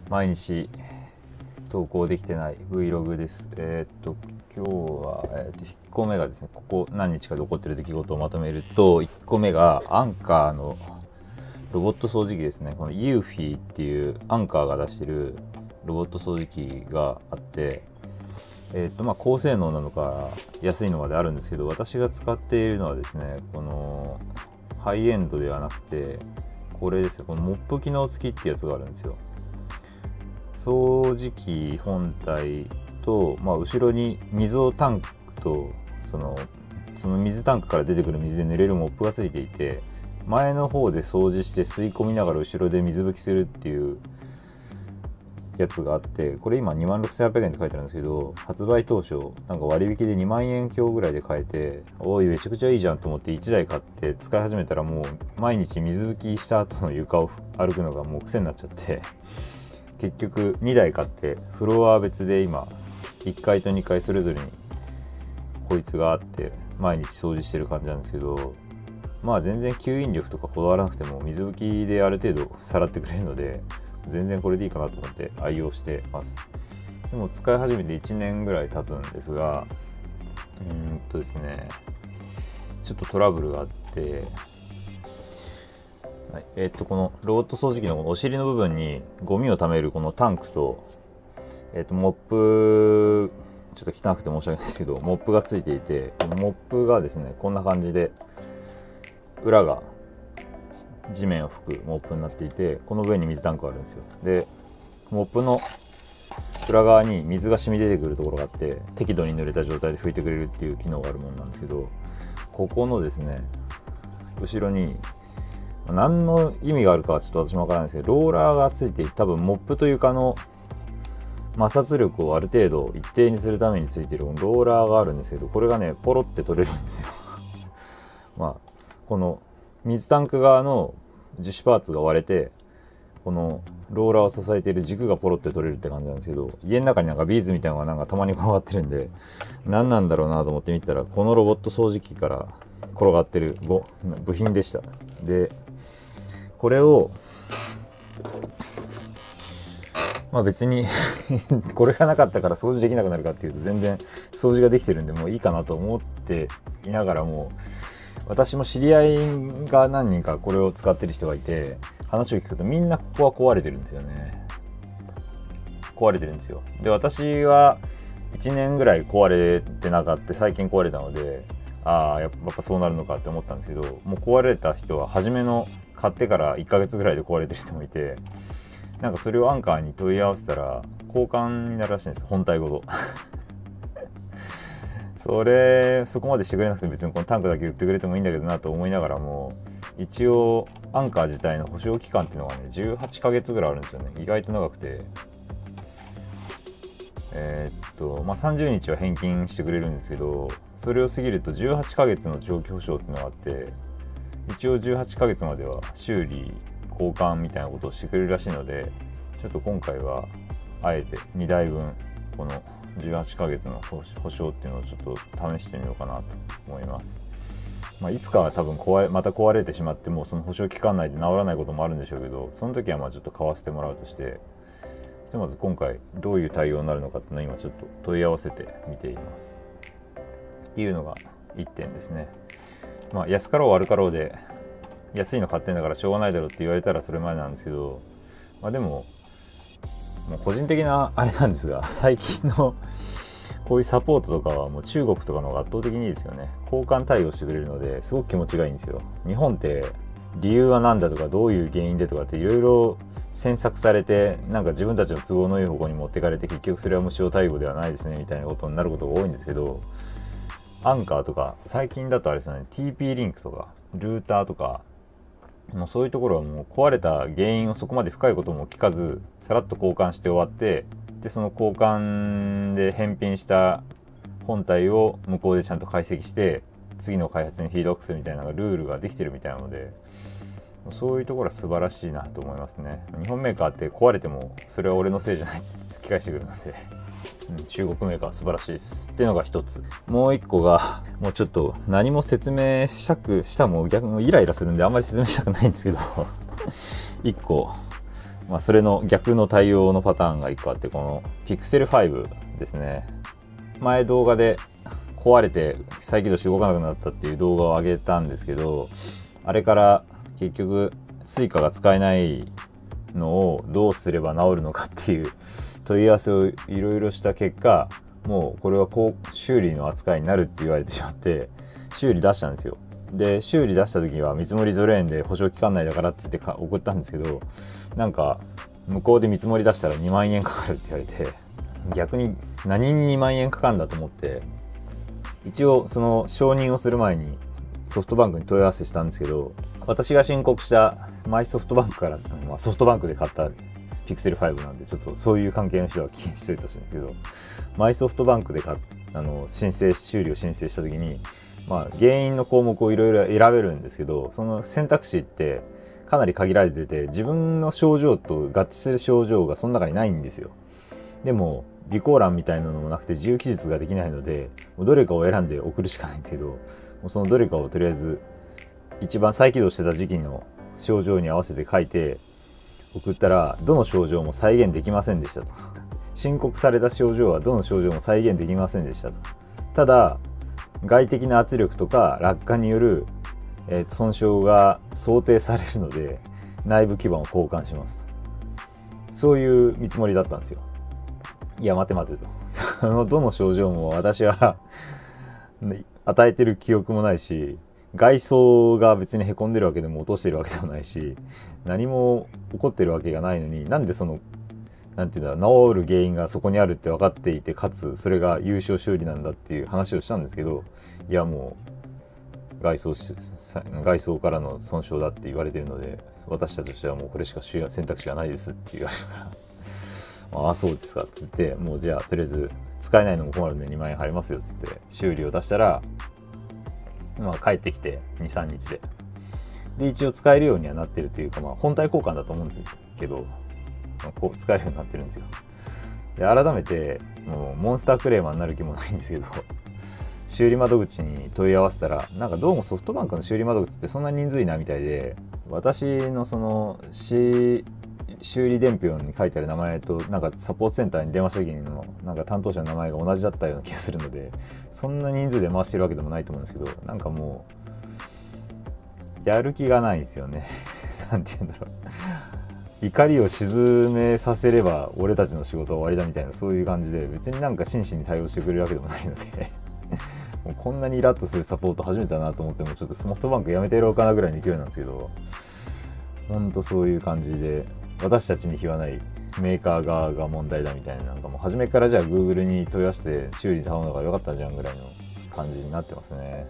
毎日投稿できてない Vlog です。今日は、1個目がですね、ここ何日かで起こってる出来事をまとめると、1個目がアンカーのロボット掃除機ですね。このユーフィーっていうアンカーが出してるロボット掃除機があって、高性能なのか安いのまであるんですけど、私が使っているのはですね、このハイエンドではなくて、これですよ、このモップ機能付きってやつがあるんですよ。掃除機本体と、後ろに水をタンクとその水タンクから出てくる水で濡れるモップがついていて、前の方で掃除して吸い込みながら後ろで水拭きするっていうやつがあって、これ今26,800円って書いてあるんですけど、発売当初なんか割引で2万円強ぐらいで買えて、おいめちゃくちゃいいじゃんと思って1台買って使い始めたら、もう毎日水拭きした後の床を歩くのがもう癖になっちゃって、結局2台買ってフロア別で今1階と2階それぞれにこいつがあって毎日掃除してる感じなんですけど、全然吸引力とかこだわらなくても水拭きである程度さらってくれるので、全然これでいいかなと思って愛用してます。でも使い始めて1年ぐらい経つんですが、ですね、ちょっとトラブルがあって、このロボット掃除機のお尻の部分にゴミを溜めるこのタンクと、モップ、ちょっと汚くて申し訳ないですけど、モップがついていて、モップがですね、こんな感じで裏が地面を拭くモップになっていて、この上に水タンクがあるんですよ。で、モップの裏側に水が染み出てくるところがあって、適度に濡れた状態で拭いてくれるっていう機能があるものなんですけど、ここのですね、後ろに何の意味があるかはちょっと私もわからないんですけど、ローラーがついて、多分モップというか摩擦力をある程度一定にするためについているローラーがあるんですけど、これがねポロって取れるんですよこの水タンク側の樹脂パーツが割れて、このローラーを支えている軸がポロって取れるって感じなんですけど、家の中になんかビーズみたいなのがなんかたまに転がってるんで、何なんだろうなと思って見たら、このロボット掃除機から転がってる部品でした。でこれを別にこれがなかったから掃除できなくなるかっていうと、全然掃除ができてるんでもういいかなと思っていながらも、私も知り合いが何人かこれを使ってる人がいて、話を聞くとみんなここは壊れてるんですよね。壊れてるんですよ。で、私は1年ぐらい壊れてなかった、最近壊れたので、やっぱそうなるのかって思ったんですけど、もう壊れた人は初めの買ってから1ヶ月ぐらいで壊れてる人もいて、なんかそれをアンカーに問い合わせたら交換になるらしいんです、本体ごとそこまでしてくれなくて別にこのタンクだけ売ってくれてもいいんだけどなと思いながらも、一応アンカー自体の保証期間っていうのがね18ヶ月ぐらいあるんですよね。意外と長くて、30日は返金してくれるんですけど、それを過ぎると18ヶ月の長期保証っていうのがあって、一応18ヶ月までは修理交換みたいなことをしてくれるらしいので、ちょっと今回はあえて2台分この18ヶ月の保証っていうのをちょっと試してみようかなと思います。いつかは多分また壊れてしまって、もうその保証期間内で治らないこともあるんでしょうけど、その時はちょっと買わせてもらうとして、ひとまず今回どういう対応になるのかっていうのを今ちょっと問い合わせてみていますっていうのが1点ですね。安かろう悪かろうで安いの買ってんだからしょうがないだろうって言われたらそれまでなんですけど、でももう個人的なあれなんですが、最近のこういうサポートとかはもう中国とかの方が圧倒的にいいですよね。交換対応してくれるのですごく気持ちがいいんですよ。日本って理由は何だとかどういう原因でとかっていろいろ詮索されて、なんか自分たちの都合のいい方向に持ってかれて、結局それは無償対応ではないですねみたいなことになることが多いんですけど、アンカーとか最近だとあれですね、 TP リンクとかルーターとか、もうそういうところはもう壊れた原因をそこまで深いことも聞かず、さらっと交換して終わって、でその交換で返品した本体を向こうでちゃんと解析して次の開発にフィードバックするみたいなルールができてるみたいなので、そういうところは素晴らしいなと思いますね。日本メーカーって壊れてもそれは俺のせいじゃないって突き返してくるので、中国メーカー素晴らしいですっていうのが一つ。もう一個が、もうちょっと何も説明したも逆にイライラするんであんまり説明したくないんですけど一個それの逆の対応のパターンが1個あって、この Pixel 5ですね。前動画で壊れて再起動して動かなくなったっていう動画を上げたんですけど、あれから結局 Suica が使えないのをどうすれば治るのかっていう問い合わせをいろいろした結果、もうこれは修理の扱いになるって言われてしまって修理出したんですよ。で修理出した時は見積もり0円で保証期間内だからって言って送ったんですけど、なんか向こうで見積もり出したら2万円かかるって言われて、逆に何に2万円かかるんだと思って、一応その承認をする前にソフトバンクに問い合わせしたんですけど、私が申告したマイソフトバンクから、ソフトバンクで買った Pixel 5なんでちょっとそういう関係の人は気にしといてほしいんですけど、マイソフトバンクで修理を申請した時に、原因の項目をいろいろ選べるんですけど、その選択肢ってかなり限られてて、自分の症状と合致する症状がその中にないんですよ。でも備考欄みたいなのもなくて自由記述ができないので、どれかを選んで送るしかないんですけど、もうそのどれかをとりあえず一番再起動してた時期の症状に合わせて書いて送ったら、どの症状も再現できませんでしたと。申告された症状はどの症状も再現できませんでしたと。ただ外的な圧力とか落下による、損傷が想定されるので内部基板を交換しますと、そういう見積もりだったんですよ。いや待てとどの症状も私は与えてる記憶もないし、外装が別にへこんでるわけでも落としてるわけでもないし、何も起こってるわけがないのに、なんでそのなんていうんだろう、治る原因がそこにあるって分かっていて、かつそれが優勝修理なんだっていう話をしたんですけど、いやもう外装からの損傷だって言われてるので、私たちとしてはもうこれしか選択肢がないですって言われるからああそうですかって言って、もうじゃあとりあえず使えないのも困るんで2万円払いますよって言って修理を出したら、帰ってきて 2,3 日で一応使えるようにはなってるというか、本体交換だと思うんですけど、こう使えるようになってるんですよ。で改めてもうモンスタークレーマーになる気もないんですけど、修理窓口に問い合わせたら、なんかどうもソフトバンクの修理窓口ってそんな人数いないみたいで、私のその修理伝票に書いてある名前となんかサポートセンターに電話した時のなんか担当者の名前が同じだったような気がするので、そんな人数で回してるわけでもないと思うんですけど、なんかもうやる気がないんですよね。なんて言うんだろう、怒りを鎮めさせれば俺たちの仕事は終わりだみたいな、そういう感じで、別になんか真摯に対応してくれるわけでもないのでもうこんなにイラッとするサポート初めてだなと思っても、ちょっとソフトバンクやめてやろうかなぐらいの勢いなんですけど、ほんとそういう感じで、私たちに非はないメーカー側が問題だみたいな、なんかもう初めからじゃあ Google に問い合わせて修理頼むのが良かったじゃんぐらいの感じになってますね。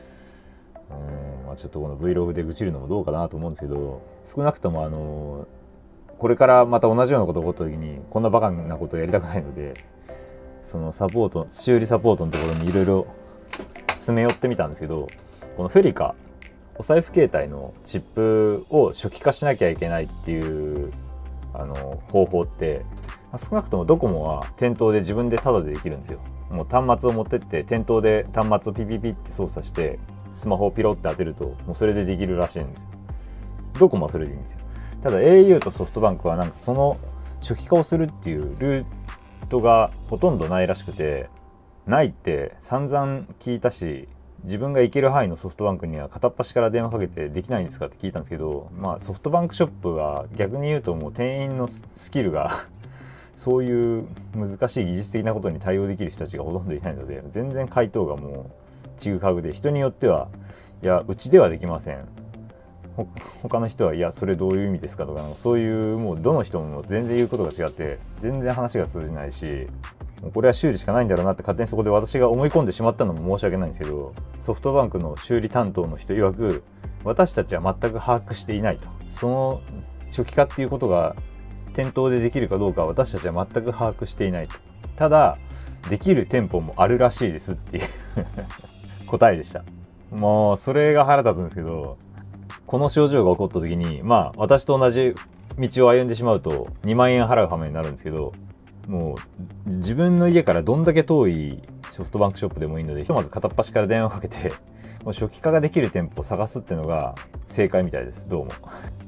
ちょっとこの Vlog で愚痴るのもどうかなと思うんですけど、少なくともこれからまた同じようなことが起こった時にこんなバカなことをやりたくないので、その修理サポートのところにいろいろ詰め寄ってみたんですけど、このフェリカお財布携帯のチップを初期化しなきゃいけないっていう方法って、少なくともドコモは店頭で自分でタダでできるんですよ。もう端末を持ってって店頭で端末をピピピって操作してスマホをピロって当てるともうそれでできるらしいんですよ。ドコモはそれでいいんですよ。ただ au とソフトバンクはなんかその初期化をするっていうルートがほとんどないらしくて、ないって散々聞いたし、自分が行ける範囲のソフトバンクには片っ端から電話かけてできないんですかって聞いたんですけど、ソフトバンクショップは逆に言うともう店員のスキルがそういう難しい技術的なことに対応できる人たちがほとんどいないので、全然回答がもうちぐはぐで、人によってはいやうちではできません、他の人はいやそれどういう意味ですかとか、そういうもうどの人も全然言うことが違って、全然話が通じないし、もうこれは修理しかないんだろうなって勝手にそこで私が思い込んでしまったのも申し訳ないんですけど、ソフトバンクの修理担当の人曰く、私たちは全く把握していないと、その初期化っていうことが店頭でできるかどうか私たちは全く把握していないと、ただできる店舗もあるらしいですっていう答えでした。もうそれが腹立つんですけど、この症状が起こった時に私と同じ道を歩んでしまうと2万円払う羽目になるんですけど、もう自分の家からどんだけ遠いソフトバンクショップでもいいので、ひとまず片っ端から電話をかけてもう初期化ができる店舗を探すっていうのが正解みたいです。どうも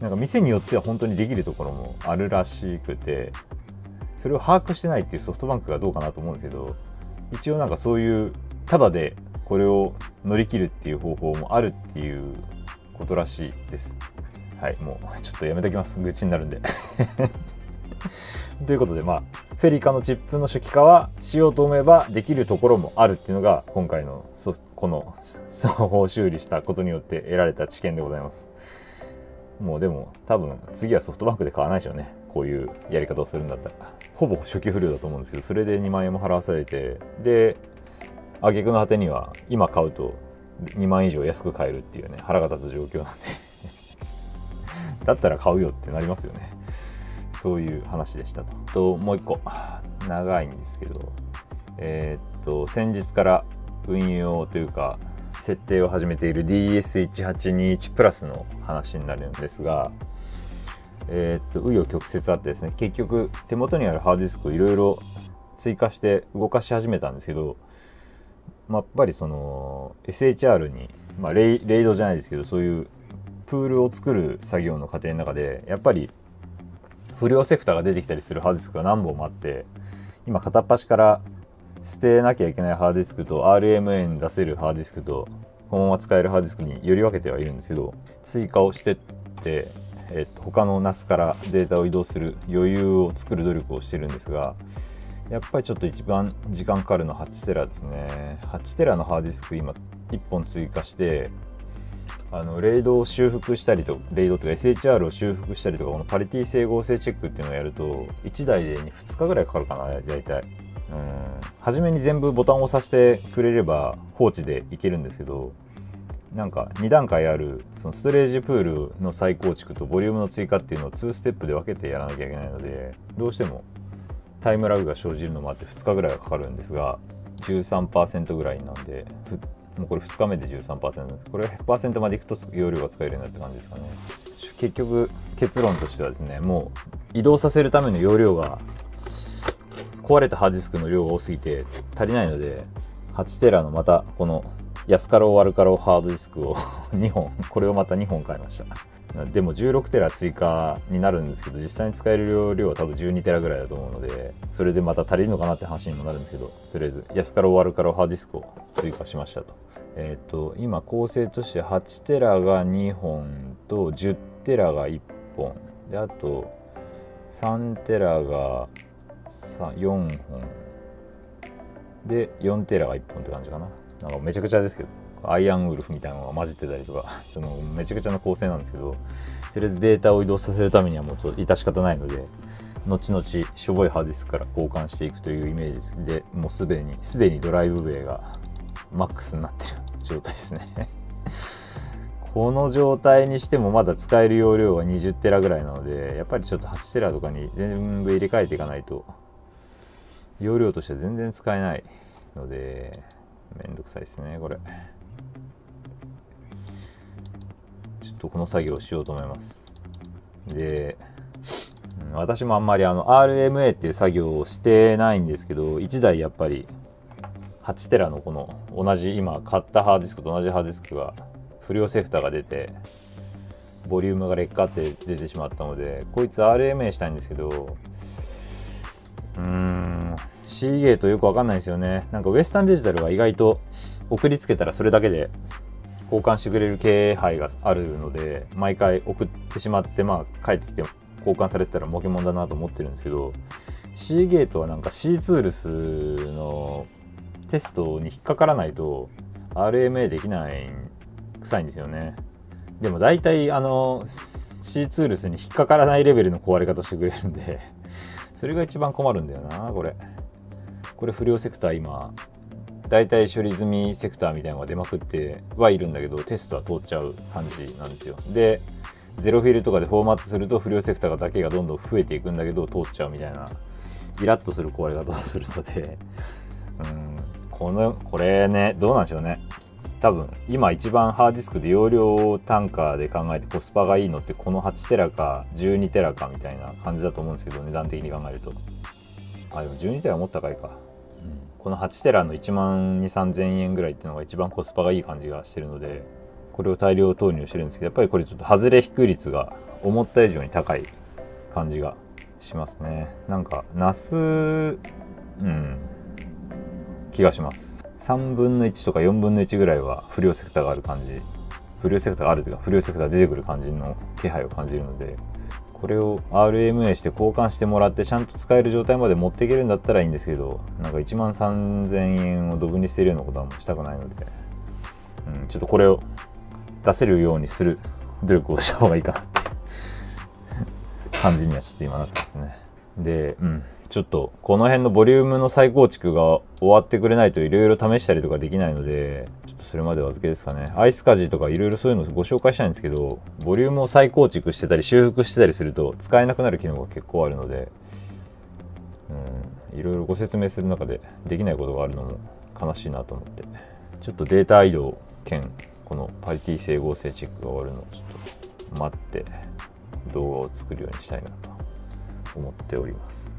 なんか店によっては本当にできるところもあるらしくて、それを把握してないっていうソフトバンクがどうかなと思うんですけど、一応なんかそういうタダでこれを乗り切るっていう方法もあるっていうことらしいです。はい、もうちょっとやめときます、愚痴になるんでということで、フェリカのチップの初期化はしようと思えばできるところもあるっていうのが今回のこの双方修理したことによって得られた知見でございます。もうでも多分次はソフトバンクで買わないでしょうね、こういうやり方をするんだったら。ほぼ初期不良だと思うんですけど、それで2万円も払わされて、で挙句の果てには今買うと2万円以上安く買えるっていうね、腹が立つ状況なんでだったら買うよってなりますよね。そういう話でしたと。もう一個長いんですけど、先日から運用というか設定を始めている DS1821 プラスの話になるんですが、紆余曲折あってですね、結局手元にあるハードディスクをいろいろ追加して動かし始めたんですけど、やっぱりその SHR に、レイドじゃないですけど、そういうプールを作る作業の過程の中でやっぱり不良セクターが出てきたりするハードディスクが何本もあって、今片っ端から捨てなきゃいけないハードディスクと RMA に出せるハードディスクとこのまま使えるハードディスクにより分けてはいるんですけど、追加をしてって、他の NAS からデータを移動する余裕を作る努力をしてるんですが、やっぱりちょっと一番時間かかるのは8テラですね。8テラのハードディスク今1本追加して、レイドを修復したりとか SHR を修復したりとか、このパリティ整合性チェックっていうのをやると1台で2日ぐらいかかるかな、大体。初めに全部ボタンを押させてくれれば放置でいけるんですけど、なんか2段階あるそのストレージプールの再構築とボリュームの追加っていうのを2ステップで分けてやらなきゃいけないので、どうしてもタイムラグが生じるのもあって2日ぐらいはかかるんですが、 13% ぐらいなんで、もうこれ2日目で 13% です。これ 100% までいくと容量が使えるようになるって感じですかね。結局結論としてはですね、もう移動させるための容量が壊れたハードディスクの量が多すぎて足りないので、8テラのまたこの安かろう悪かろうハードディスクを2本、これをまた2本買いました。でも16テラ追加になるんですけど、実際に使える容量は多分12テラぐらいだと思うので、それでまた足りるのかなって話にもなるんですけど、とりあえず安かろう悪かろうハードディスクを追加しましたと。今構成として8テラが2本と10テラが1本で、あと3テラが4本で4テラが1本って感じかな。なんかめちゃくちゃですけど、アイアンウルフみたいなのが混じってたりとか、そのめちゃくちゃな構成なんですけど、とりあえずデータを移動させるためにはもう致し方ないので、後々しょぼいハードディスクから交換していくというイメージで、もうすでにドライブベイがマックスになってる状態ですねこの状態にしてもまだ使える容量は20テラぐらいなので、やっぱりちょっと8テラとかに全部入れ替えていかないと容量としては全然使えないので、めんどくさいですねこれ。ちょっとこの作業をしようと思います。で、私もあんまりRMA っていう作業をしてないんですけど、1台やっぱり8テラのこの同じ今買ったハードディスクと同じハードディスクが不良セクターが出てボリュームが劣化って出てしまったので、こいつ RMA したいんですけど、シーゲートよくわかんないですよね。なんかウエスタンデジタルは意外と送りつけたらそれだけで交換してくれる気配があるので、毎回送ってしまって、帰ってきて交換されてたら儲けもんだなと思ってるんですけど、シーゲートはなんか C ツールスのテストに引っかからないと RMA できない臭いんですよね。でも大体C ツールスに引っかからないレベルの壊れ方してくれるんでそれが一番困るんだよな。これ不良セクター今大体処理済みセクターみたいなのが出まくってはいるんだけど、テストは通っちゃう感じなんですよ。でゼロフィルとかでフォーマットすると不良セクターだけがどんどん増えていくんだけど通っちゃうみたいなイラッとする壊れ方をするので、これね、どうなんでしょうね。多分今一番ハードディスクで容量単価で考えてコスパがいいのってこの8テラか12テラかみたいな感じだと思うんですけど、値段的に考えるとでも12テラもっと高いか、この8テラの1万2、3000円ぐらいっていうのが一番コスパがいい感じがしてるので、これを大量投入してるんですけど、やっぱりこれちょっと外れ比率が思った以上に高い感じがしますね。なんかNAS、気がします。3分の1とか4分の1ぐらいは不良セクターがある感じ、不良セクターがあるというか不良セクター出てくる感じの気配を感じるので、これを RMA して交換してもらってちゃんと使える状態まで持っていけるんだったらいいんですけど、なんか1万3000円をドブに捨てるようなことはもうしたくないので、ちょっとこれを出せるようにする努力をした方がいいかなっていう感じにはちょっと今なってますね。で、ちょっとこの辺のボリュームの再構築が終わってくれないといろいろ試したりとかできないので、ちょっとそれまでは預けですかね。アイスカジとかいろいろそういうのをご紹介したいんですけど、ボリュームを再構築してたり修復してたりすると使えなくなる機能が結構あるので、いろいろご説明する中でできないことがあるのも悲しいなと思って、ちょっとデータ移動兼このパリティ整合性チェックが終わるのをちょっと待って動画を作るようにしたいなと思っております。